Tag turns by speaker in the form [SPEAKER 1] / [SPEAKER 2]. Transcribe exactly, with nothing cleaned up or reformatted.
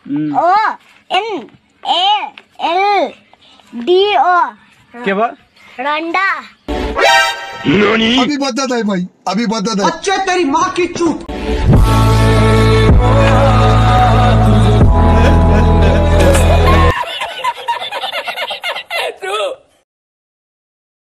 [SPEAKER 1] O N A L D O
[SPEAKER 2] क्या बात?
[SPEAKER 1] रंडा।
[SPEAKER 3] अभी बदत है भाई, अभी बदत है।
[SPEAKER 4] बच्चे तेरी माँ की चूत।